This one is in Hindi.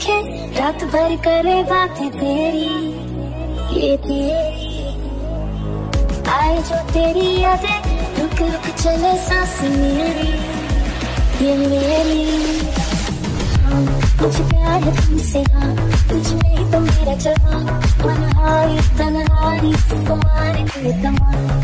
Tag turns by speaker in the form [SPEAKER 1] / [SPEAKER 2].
[SPEAKER 1] देखे रात भर करे बातें तेरी, ये तेरी आए जो तेरी यादें, रुक रुक चले सांस मेरी, ये मेरी। हाँ मुझे प्यार है तुमसे, हाँ तुझ में ही तो मेरा जहां, मनहारी तन्हारी तुम्हारे लिए तमाम।